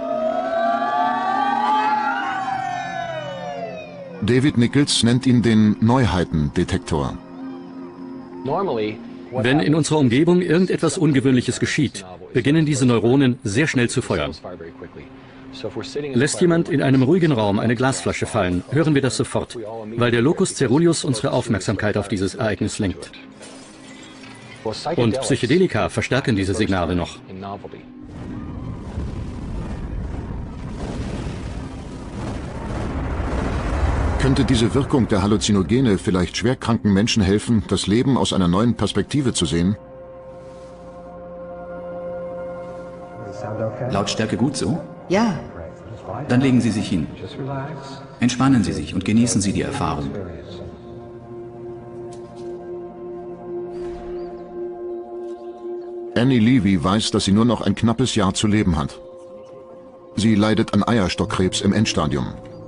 David Nichols nennt ihn den Neuheitendetektor. Wenn in unserer Umgebung irgendetwas Ungewöhnliches geschieht, beginnen diese Neuronen sehr schnell zu feuern. Lässt jemand in einem ruhigen Raum eine Glasflasche fallen, hören wir das sofort, weil der Locus Ceruleus unsere Aufmerksamkeit auf dieses Ereignis lenkt. Und Psychedelika verstärken diese Signale noch. Könnte diese Wirkung der Halluzinogene vielleicht schwerkranken Menschen helfen, das Leben aus einer neuen Perspektive zu sehen? Lautstärke gut so? Ja. Dann legen Sie sich hin. Entspannen Sie sich und genießen Sie die Erfahrung. Annie Levy weiß, dass sie nur noch ein knappes Jahr zu leben hat. Sie leidet an Eierstockkrebs im Endstadium.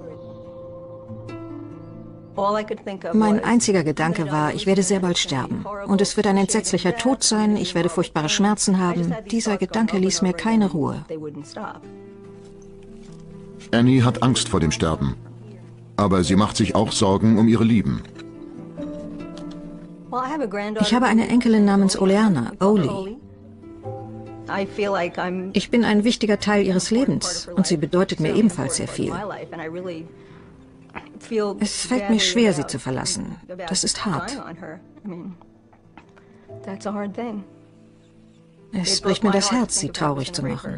Mein einziger Gedanke war, ich werde sehr bald sterben. Und es wird ein entsetzlicher Tod sein, ich werde furchtbare Schmerzen haben. Dieser Gedanke ließ mir keine Ruhe. Annie hat Angst vor dem Sterben. Aber sie macht sich auch Sorgen um ihre Lieben. Ich habe eine Enkelin namens Oleana, Oli. Ich bin ein wichtiger Teil ihres Lebens und sie bedeutet mir ebenfalls sehr viel. Es fällt mir schwer, sie zu verlassen. Das ist hart. Es bricht mir das Herz, sie traurig zu machen.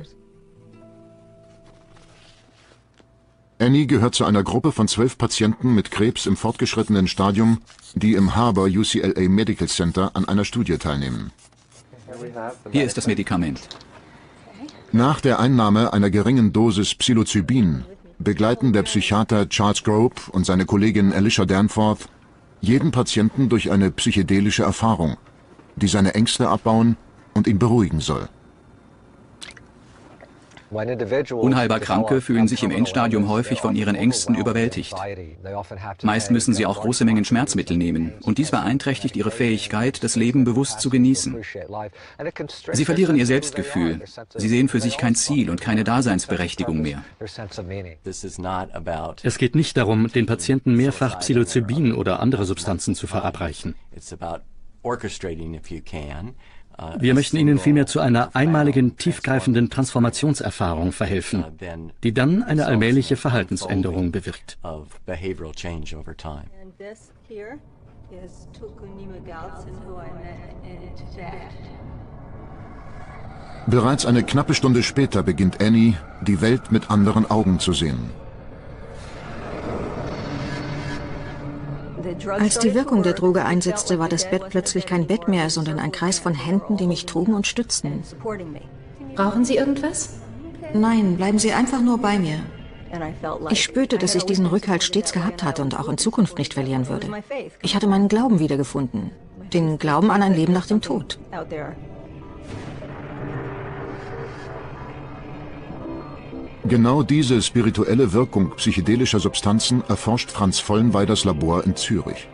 Annie gehört zu einer Gruppe von zwölf Patienten mit Krebs im fortgeschrittenen Stadium, die im Harbor U C L A Medical Center an einer Studie teilnehmen. Hier ist das Medikament. Nach der Einnahme einer geringen Dosis Psilocybin begleiten der Psychiater Charles Grope und seine Kollegin Alicia Danforth jeden Patienten durch eine psychedelische Erfahrung, die seine Ängste abbauen und ihn beruhigen soll. Unheilbar Kranke fühlen sich im Endstadium häufig von ihren Ängsten überwältigt. Meist müssen sie auch große Mengen Schmerzmittel nehmen, und dies beeinträchtigt ihre Fähigkeit, das Leben bewusst zu genießen. Sie verlieren ihr Selbstgefühl. Sie sehen für sich kein Ziel und keine Daseinsberechtigung mehr. Es geht nicht darum, den Patienten mehrfach Psilocybin oder andere Substanzen zu verabreichen. Wir möchten ihnen vielmehr zu einer einmaligen, tiefgreifenden Transformationserfahrung verhelfen, die dann eine allmähliche Verhaltensänderung bewirkt. Bereits eine knappe Stunde später beginnt Annie, die Welt mit anderen Augen zu sehen. Als die Wirkung der Droge einsetzte, war das Bett plötzlich kein Bett mehr, sondern ein Kreis von Händen, die mich trugen und stützten. Brauchen Sie irgendwas? Nein, bleiben Sie einfach nur bei mir. Ich spürte, dass ich diesen Rückhalt stets gehabt hatte und auch in Zukunft nicht verlieren würde. Ich hatte meinen Glauben wiedergefunden. Den Glauben an ein Leben nach dem Tod. Genau diese spirituelle Wirkung psychedelischer Substanzen erforscht Franz Vollenweiders Labor in Zürich.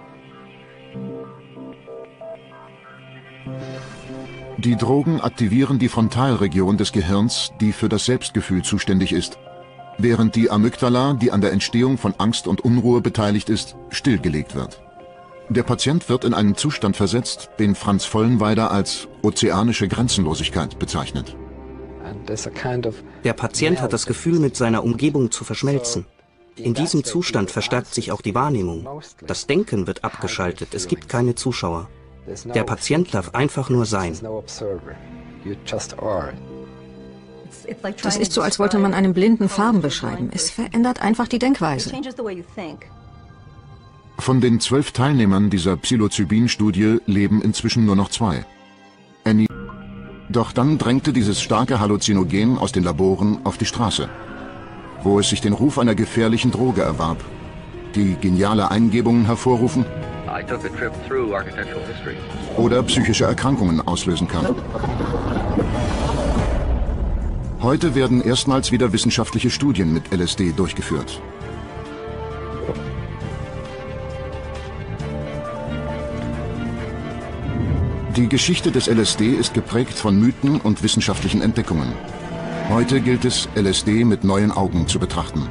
Die Drogen aktivieren die Frontalregion des Gehirns, die für das Selbstgefühl zuständig ist, während die Amygdala, die an der Entstehung von Angst und Unruhe beteiligt ist, stillgelegt wird. Der Patient wird in einen Zustand versetzt, den Franz Vollenweider als ozeanische Grenzenlosigkeit bezeichnet. Der Patient hat das Gefühl, mit seiner Umgebung zu verschmelzen. In diesem Zustand verstärkt sich auch die Wahrnehmung. Das Denken wird abgeschaltet, es gibt keine Zuschauer. Der Patient darf einfach nur sein. Das ist so, als wollte man einem Blinden Farben beschreiben. Es verändert einfach die Denkweise. Von den zwölf Teilnehmern dieser Psilocybin-Studie leben inzwischen nur noch zwei. Annie. Doch dann drängte dieses starke Halluzinogen aus den Laboren auf die Straße, wo es sich den Ruf einer gefährlichen Droge erwarb, die geniale Eingebungen hervorrufen oder psychische Erkrankungen auslösen kann. Heute werden erstmals wieder wissenschaftliche Studien mit L S D durchgeführt. Die Geschichte des L S D ist geprägt von Mythen und wissenschaftlichen Entdeckungen. Heute gilt es, L S D mit neuen Augen zu betrachten.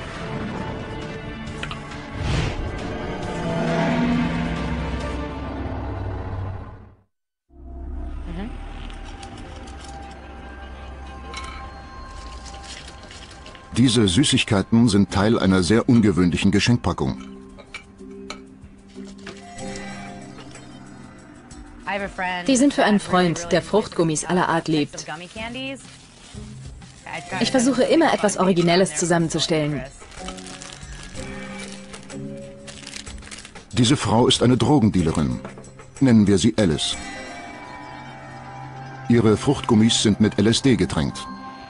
Diese Süßigkeiten sind Teil einer sehr ungewöhnlichen Geschenkpackung. Die sind für einen Freund, der Fruchtgummis aller Art liebt. Ich versuche immer, etwas Originelles zusammenzustellen. Diese Frau ist eine Drogendealerin. Nennen wir sie Alice. Ihre Fruchtgummis sind mit L S D getränkt.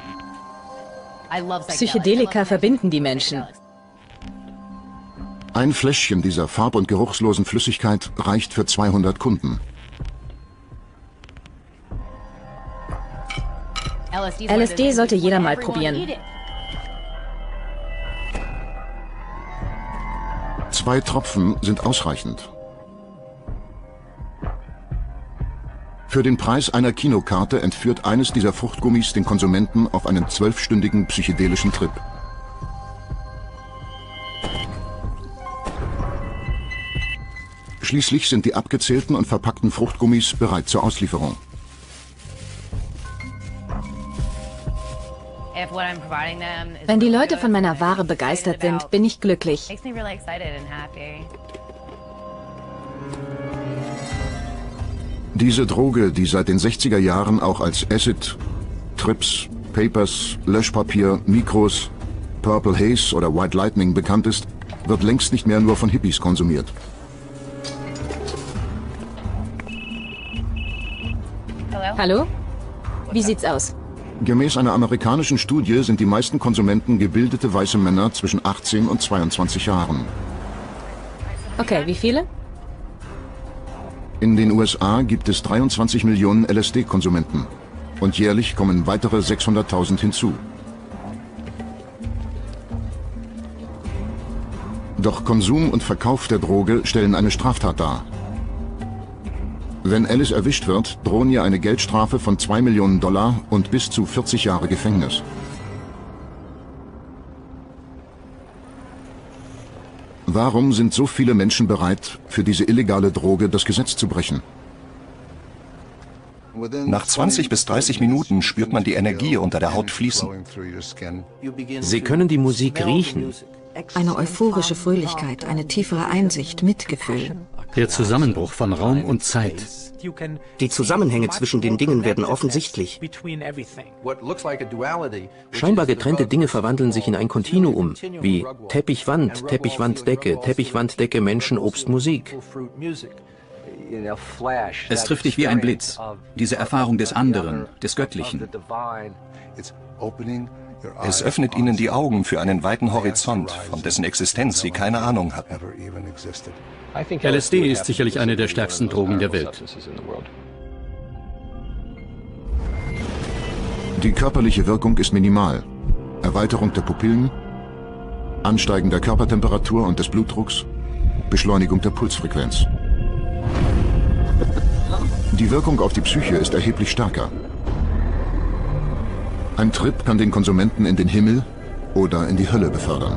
Psychedelika verbinden die Menschen. Ein Fläschchen dieser farb- und geruchslosen Flüssigkeit reicht für zweihundert Kunden. L S D sollte jeder mal probieren. Zwei Tropfen sind ausreichend. Für den Preis einer Kinokarte entführt eines dieser Fruchtgummis den Konsumenten auf einen zwölfstündigen psychedelischen Trip. Schließlich sind die abgezählten und verpackten Fruchtgummis bereit zur Auslieferung. Wenn die Leute von meiner Ware begeistert sind, bin ich glücklich. Diese Droge, die seit den sechziger Jahren auch als Acid, Trips, Papers, Löschpapier, Mikros, Purple Haze oder White Lightning bekannt ist, wird längst nicht mehr nur von Hippies konsumiert. Hallo? Wie sieht's aus? Gemäß einer amerikanischen Studie sind die meisten Konsumenten gebildete weiße Männer zwischen achtzehn und zweiundzwanzig Jahren. Okay, wie viele? In den U S A gibt es dreiundzwanzig Millionen L S D-Konsumenten und jährlich kommen weitere sechshunderttausend hinzu. Doch Konsum und Verkauf der Droge stellen eine Straftat dar. Wenn Alice erwischt wird, drohen ihr eine Geldstrafe von zwei Millionen Dollar und bis zu vierzig Jahre Gefängnis. Warum sind so viele Menschen bereit, für diese illegale Droge das Gesetz zu brechen? Nach zwanzig bis dreißig Minuten spürt man die Energie unter der Haut fließen. Sie können die Musik riechen. Eine euphorische Fröhlichkeit, eine tiefere Einsicht, Mitgefühl. Der Zusammenbruch von Raum und Zeit. Die Zusammenhänge zwischen den Dingen werden offensichtlich. Scheinbar getrennte Dinge verwandeln sich in ein Kontinuum, wie Teppichwand, Teppichwanddecke, Teppichwanddecke, Menschen, Obst, Musik. Es trifft dich wie ein Blitz. Diese Erfahrung des anderen, des Göttlichen. Es öffnet ihnen die Augen für einen weiten Horizont, von dessen Existenz sie keine Ahnung hatten. L S D ist sicherlich eine der stärksten Drogen der Welt. Die körperliche Wirkung ist minimal. Erweiterung der Pupillen, Ansteigen der Körpertemperatur und des Blutdrucks, Beschleunigung der Pulsfrequenz. Die Wirkung auf die Psyche ist erheblich stärker. Ein Trip kann den Konsumenten in den Himmel oder in die Hölle befördern.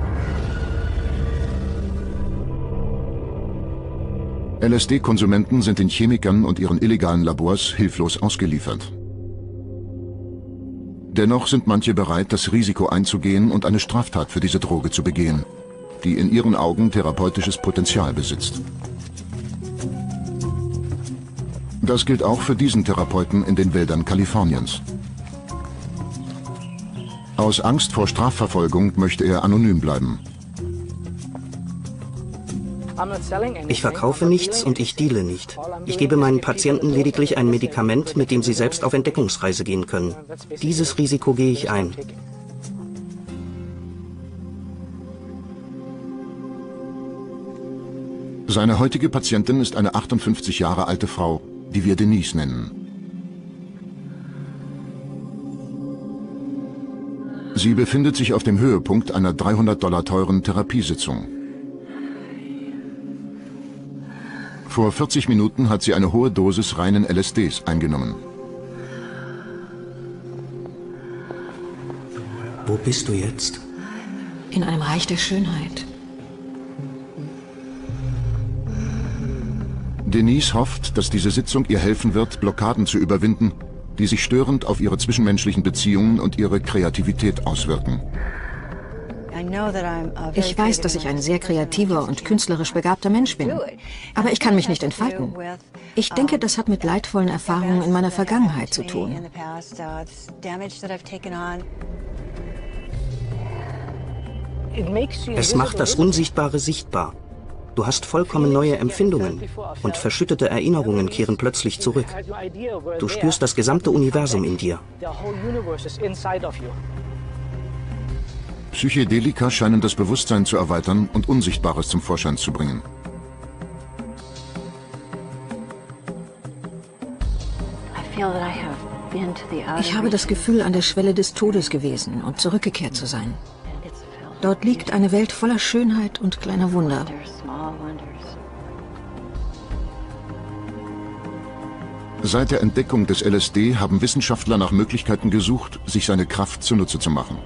L S D-Konsumenten sind den Chemikern und ihren illegalen Labors hilflos ausgeliefert. Dennoch sind manche bereit, das Risiko einzugehen und eine Straftat für diese Droge zu begehen, die in ihren Augen therapeutisches Potenzial besitzt. Das gilt auch für diesen Therapeuten in den Wäldern Kaliforniens. Aus Angst vor Strafverfolgung möchte er anonym bleiben. Ich verkaufe nichts und ich deale nicht. Ich gebe meinen Patienten lediglich ein Medikament, mit dem sie selbst auf Entdeckungsreise gehen können. Dieses Risiko gehe ich ein. Seine heutige Patientin ist eine achtundfünfzig Jahre alte Frau, die wir Denise nennen. Sie befindet sich auf dem Höhepunkt einer dreihundert Dollar teuren Therapiesitzung. Vor vierzig Minuten hat sie eine hohe Dosis reinen L S Ds eingenommen. Wo bist du jetzt? In einem Reich der Schönheit. Denise hofft, dass diese Sitzung ihr helfen wird, Blockaden zu überwinden, die sich störend auf ihre zwischenmenschlichen Beziehungen und ihre Kreativität auswirken. Ich weiß, dass ich ein sehr kreativer und künstlerisch begabter Mensch bin. Aber ich kann mich nicht entfalten. Ich denke, das hat mit leidvollen Erfahrungen in meiner Vergangenheit zu tun. Es macht das Unsichtbare sichtbar. Du hast vollkommen neue Empfindungen und verschüttete Erinnerungen kehren plötzlich zurück. Du spürst das gesamte Universum in dir. Psychedelika scheinen das Bewusstsein zu erweitern und Unsichtbares zum Vorschein zu bringen. Ich habe das Gefühl, an der Schwelle des Todes gewesen und zurückgekehrt zu sein. Dort liegt eine Welt voller Schönheit und kleiner Wunder. Seit der Entdeckung des L S D haben Wissenschaftler nach Möglichkeiten gesucht, sich seine Kraft zunutze zu machen.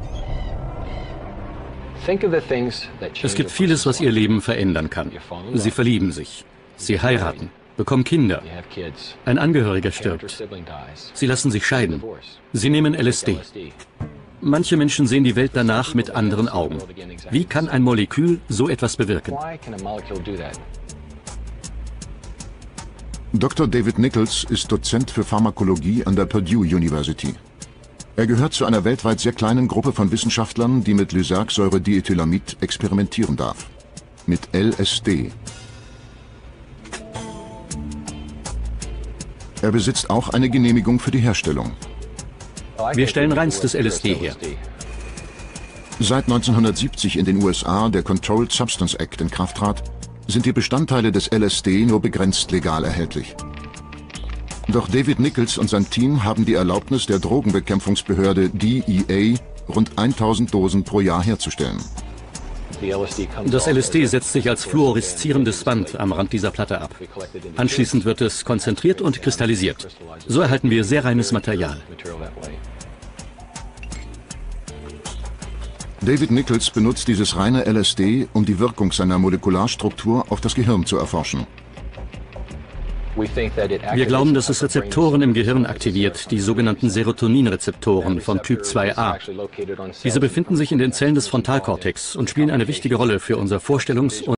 Es gibt vieles, was ihr Leben verändern kann. Sie verlieben sich. Sie heiraten. Bekommen Kinder. Ein Angehöriger stirbt. Sie lassen sich scheiden. Sie nehmen L S D. Manche Menschen sehen die Welt danach mit anderen Augen. Wie kann ein Molekül so etwas bewirken? Doktor David Nichols ist Dozent für Pharmakologie an der Purdue University. Er gehört zu einer weltweit sehr kleinen Gruppe von Wissenschaftlern, die mit Lysergsäure-Diethylamid experimentieren darf. Mit L S D. Er besitzt auch eine Genehmigung für die Herstellung. Wir stellen reinstes L S D her. Seit neunzehnhundertsiebzig in den U S A der Controlled Substance Act in Kraft trat, sind die Bestandteile des L S D nur begrenzt legal erhältlich. Doch David Nichols und sein Team haben die Erlaubnis der Drogenbekämpfungsbehörde D E A, rund tausend Dosen pro Jahr herzustellen. Das L S D setzt sich als fluoreszierendes Band am Rand dieser Platte ab. Anschließend wird es konzentriert und kristallisiert. So erhalten wir sehr reines Material. David Nichols benutzt dieses reine L S D, um die Wirkung seiner Molekularstruktur auf das Gehirn zu erforschen. Wir glauben, dass es Rezeptoren im Gehirn aktiviert, die sogenannten Serotoninrezeptoren von Typ zwei a. Diese befinden sich in den Zellen des Frontalkortex und spielen eine wichtige Rolle für unser Vorstellungs- und